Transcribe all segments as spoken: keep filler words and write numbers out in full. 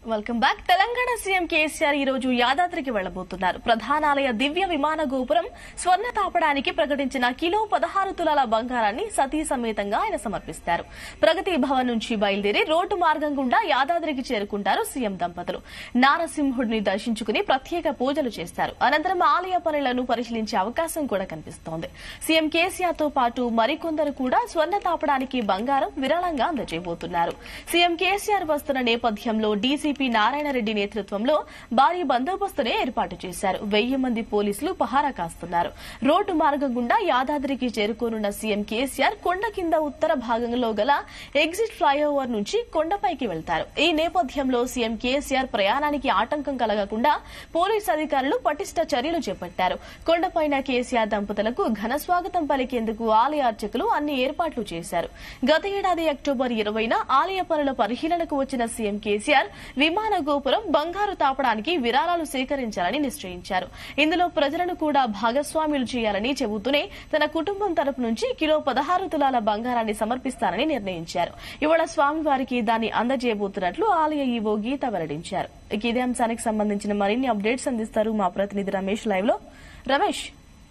Welcome back. Telangana CM KCR ఈ రోజు యాదాద్రికి వెళ్లబోతున్నారు. ప్రధానాలయ దివ్య విమాన గోపురం స్వర్ణ తాపడానికి ప్రకటించిన కిలో పదహారు తులాల బంగారాన్ని సతీ సమేతంగా ఆయన సమర్పిస్తారు. ప్రగతి భవన్ నుంచి బయలుదేరి రోడ్డు మార్గం గుండా యాదాద్రికి చేరుకుంటారు సీఎం దంపతులు. నారసింహుడిని దర్శించుకుని ప్రత్యేక పూజలు చేస్తారు. అనంతరం ఆలయ పనులను పరిశీలించే అవకాశం కూడా కనిపిస్తోంది. సీఎం కేసీఆర్ తో పాటు మరికొందరు కూడా స్వర్ణ తాపడానికి బంగారం విరాళంగా అందజేయబోతున్నారు. సీఎం కేసీఆర్ వస్తున్న నేపథ్యంలో డీసీ నారాయణరెడ్డి నేతృత్వంలో భారీ బందోబస్తునే ఏర్పాటు చేశారు. వెయ్యి మంది పోలీసులు పహారా కాస్తున్నారు. రోడ్డు మార్గం గుండా యాదాద్రికి చేరుకోనున్న సీఎం కేసీఆర్ కొండ కింద ఉత్తర భాగంలో గల ఎగ్జిట్ ఫ్లైఓవర్ నుంచి కొండపైకి వెళ్తారు. ఈ నేపథ్యంలో సీఎం కేసీఆర్ ప్రయాణానికి ఆటంకం కలగకుండా పోలీసు అధికారులు పటిష్ట చర్యలు చేపట్టారు. కొండపైన కేసీఆర్ దంపతులకు ఘన స్వాగతం పలికేందుకు ఆలయ అర్చకులు అన్ని ఏర్పాట్లు చేశారు. గత ఏడాది అక్టోబర్ ఇరవైన ఆలయ పనుల పరిశీలనకు వచ్చిన సీఎం కేసీఆర్ విమాన గోపురం బంగారు తాపడానికి విరాళాలు సేకరించాలని నిశ్చయించారు. ఇందులో ప్రజలను కూడా భాగస్వాములు చేయాలని చెబుతూనే తన కుటుంబం తరపు నుంచి కిలో పదహారు తులాల బంగారాన్ని సమర్పిస్తారని నిర్ణయించారు. ఇవాళ స్వామివారికి దాన్ని అందజేయబోతున్నట్లు ఆలయ ఈవో గీత వెల్లడించారు. ఇదే అంశానికి సంబంధించిన మరిన్ని అప్డేట్స్ అందిస్తారు మా ప్రతినిధి రమేష్ లైవ్ లో. రమేష్,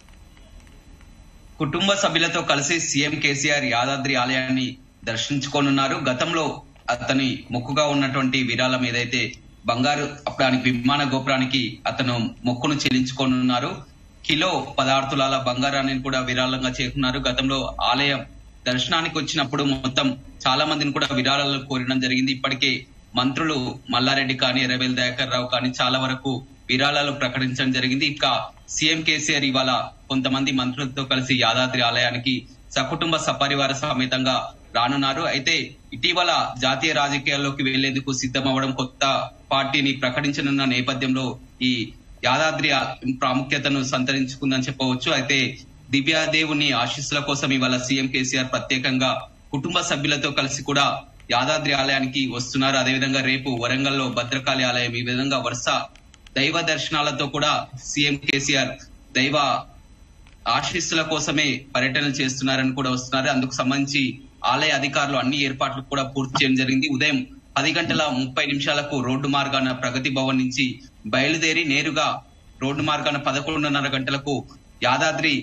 కుటుంబ సభ్యులతో కలిసి సీఎం కేసీఆర్ యాదాద్రి ఆలయాన్ని దర్శించుకోనున్నారు. గతంలో అతని మొక్కుగా ఉన్నటువంటి విరాళం ఏదైతే బంగారు అప్పడానికి విమాన గోపురానికి అతను మొక్కును చెల్లించుకోనున్నారు. కిలో పదహారు తులాల బంగారాన్ని కూడా విరాళంగా చేరుకున్నారు. గతంలో ఆలయం దర్శనానికి వచ్చినప్పుడు మొత్తం చాలా మందిని కూడా విరాళాలు కోరడం జరిగింది. ఇప్పటికే మంత్రులు మల్లారెడ్డి కానీ ఎర్రబెల్లి దయాకర్ రావు కానీ చాలా వరకు విరాళాలు ప్రకటించడం జరిగింది. ఇక సీఎం కేసీఆర్ ఇవాళ కొంతమంది మంత్రులతో కలిసి యాదాద్రి ఆలయానికి సకుటుంబ సపరివార సమేతంగా రానున్నారు. అయితే ఇటీవల జాతీయ రాజకీయాల్లోకి వెళ్లేందుకు సిద్దమవడం, కొత్త పార్టీని ప్రకటించనున్న నేపథ్యంలో ఈ యాదాద్రి ప్రాముఖ్యతను సంతరించుకుందని చెప్పవచ్చు. అయితే దివ్యాదేవుని ఆశీస్సుల కోసం ఇవాళ సీఎం కేసీఆర్ ప్రత్యేకంగా కుటుంబ సభ్యులతో కలిసి కూడా యాదాద్రి ఆలయానికి వస్తున్నారు. అదేవిధంగా రేపు వరంగల్లో భద్రకాళి ఆలయం, ఈ విధంగా వరుస దైవ దర్శనాలతో కూడా సీఎం కేసీఆర్ దైవ ఆశీస్సుల కోసమే పర్యటనలు చేస్తున్నారని కూడా వస్తున్నారు. అందుకు సంబంధించి ఆలయ అధికారులు అన్ని ఏర్పాట్లు కూడా పూర్తి చేయడం జరిగింది. ఉదయం పది గంటల ముప్పై నిమిషాలకు రోడ్డు మార్గాన ప్రగతి భవన్ నుంచి బయలుదేరి నేరుగా రోడ్డు మార్గాన పదకొండున్నర గంటలకు యాదాద్రి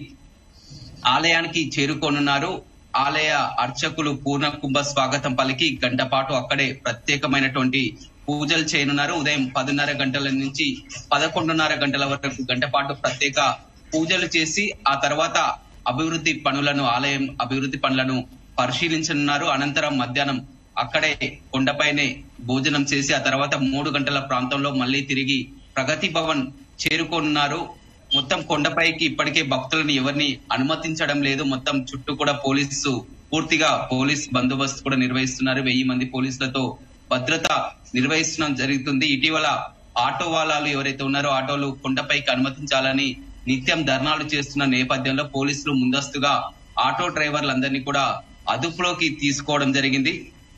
ఆలయానికి చేరుకోనున్నారు. ఆలయ అర్చకులు పూర్ణ కుంభ స్వాగతం పలికి గంట పాటు అక్కడే ప్రత్యేకమైనటువంటి పూజలు చేయనున్నారు. ఉదయం పదిన్నర గంటల నుంచి పదకొండున్నర గంటల వరకు గంట పాటు ప్రత్యేక పూజలు చేసి ఆ తర్వాత అభివృద్ధి పనులను ఆలయం అభివృద్ధి పనులను పరిశీలించనున్నారు. అనంతరం మధ్యాహ్నం అక్కడే కొండపైనే భోజనం చేసి ఆ తర్వాత మూడు గంటల ప్రాంతంలో మళ్లీ తిరిగి ప్రగతి భవన్ చేరుకోనున్నారు. మొత్తం కొండపైకి ఇప్పటికే భక్తులను ఎవరిని అనుమతించడం లేదు. మొత్తం చుట్టూ కూడా పోలీసు పూర్తిగా పోలీస్ బందోబస్తు కూడా నిర్వహిస్తున్నారు. వెయ్యి మంది పోలీసులతో భద్రత నిర్వహించడం జరుగుతుంది. ఇటీవల ఆటో వాలాలు ఎవరైతే ఉన్నారో ఆటోలు కొండపైకి అనుమతించాలని నిత్యం ధర్నాలు చేస్తున్న నేపథ్యంలో పోలీసులు ముందస్తుగా ఆటో డ్రైవర్లందరినీ కూడా అదుపులోకి తీసుకోవడం జరిగింది.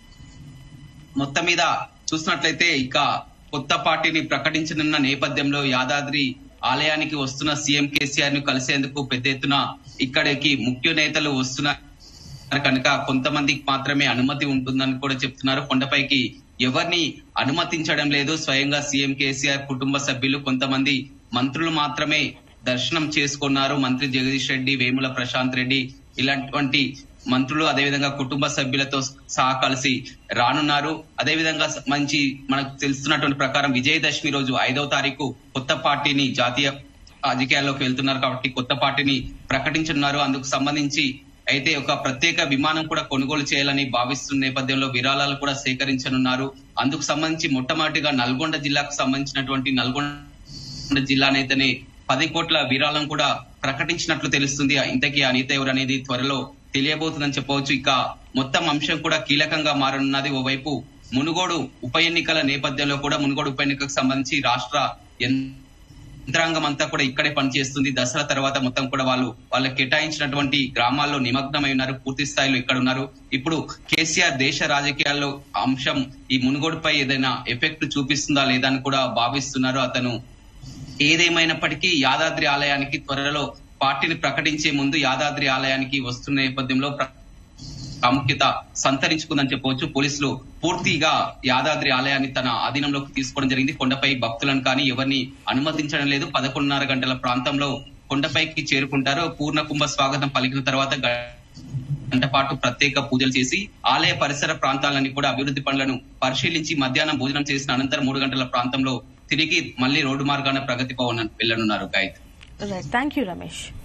మొత్తం మీద చూసినట్లయితే ఇక కొత్త పార్టీని ప్రకటించనున్న నేపథ్యంలో యాదాద్రి ఆలయానికి వస్తున్న సీఎం కేసీఆర్ ను కలిసేందుకు పెద్ద ఎత్తున ఇక్కడికి ముఖ్య నేతలు వస్తున్నారు కనుక కొంతమందికి మాత్రమే అనుమతి ఉంటుందని కూడా చెప్తున్నారు. కొండపైకి ఎవరిని అనుమతించడం లేదు. స్వయంగా సీఎం కేసీఆర్ కుటుంబ సభ్యులు కొంతమంది మంత్రులు మాత్రమే దర్శనం చేసుకున్నారు. మంత్రి జగదీష్ రెడ్డి, వేముల ప్రశాంత్ రెడ్డి ఇలాంటి మంత్రులు అదేవిధంగా కుటుంబ సభ్యులతో సహా కలిసి రానున్నారు. అదేవిధంగా మంచి మనకు తెలుస్తున్నటువంటి ప్రకారం విజయదశమి రోజు ఐదవ తారీఖు కొత్త పార్టీని జాతీయ రాజకీయాల్లోకి వెళ్తున్నారు కాబట్టి కొత్త పార్టీని ప్రకటించనున్నారు. అందుకు సంబంధించి అయితే ఒక ప్రత్యేక విమానం కూడా కొనుగోలు చేయాలని భావిస్తున్న నేపథ్యంలో విరాళాలు కూడా సేకరించనున్నారు. అందుకు సంబంధించి మొట్టమొదటిగా నల్గొండ జిల్లాకు సంబంధించినటువంటి నల్గొండ జిల్లా నేతనే పది కోట్ల విరాళం కూడా ప్రకటించినట్లు తెలుస్తుంది. ఇంతకీ ఆ నేత ఎవరు అనేది త్వరలో తెలియబోతుందని చెప్పవచ్చు. ఇక మొత్తం అంశం కూడా కీలకంగా మారనున్నది. ఓవైపు మునుగోడు ఉప ఎన్నికల నేపథ్యంలో కూడా మునుగోడు ఉప ఎన్నికకు సంబంధించి రాష్ట్ర యంత్రాంగం అంతా కూడా ఇక్కడే పనిచేస్తుంది. దసరా తర్వాత మొత్తం కూడా వాళ్ళు వాళ్ళకి కేటాయించినటువంటి గ్రామాల్లో నిమగ్నమై ఉన్నారు. పూర్తి స్థాయిలో ఇక్కడ ఉన్నారు. ఇప్పుడు కేసీఆర్ దేశ రాజకీయాల్లో అంశం ఈ మునుగోడుపై ఏదైనా ఎఫెక్ట్ చూపిస్తుందా లేదా అని కూడా భావిస్తున్నారు. అతను ఏదేమైనప్పటికీ యాదాద్రి ఆలయానికి త్వరలో పార్టీని ప్రకటించే ముందు యాదాద్రి ఆలయానికి వస్తున్న నేపథ్యంలో ప్రాముఖ్యత సంతరించుకుందని చెప్పవచ్చు. పోలీసులు పూర్తిగా యాదాద్రి ఆలయాన్ని తన ఆధీనంలోకి తీసుకోవడం జరిగింది. కొండపై భక్తులను కానీ ఎవరిని అనుమతించడం లేదు. పదకొండున్నర గంటల ప్రాంతంలో కొండపైకి చేరుకుంటారు. పూర్ణ కుంభ స్వాగతం పలికిన తర్వాత గంట పాటు ప్రత్యేక పూజలు చేసి ఆలయ పరిసర ప్రాంతాలన్నీ కూడా అభివృద్ధి పనులను పరిశీలించి మధ్యాహ్నం భోజనం చేసిన అనంతరం మూడు గంటల ప్రాంతంలో తిరిగి మళ్లీ రోడ్డు మార్గాన ప్రగతి భవన్ వెళ్లనున్నారు. గాయత్రి. Thank you Ramesh.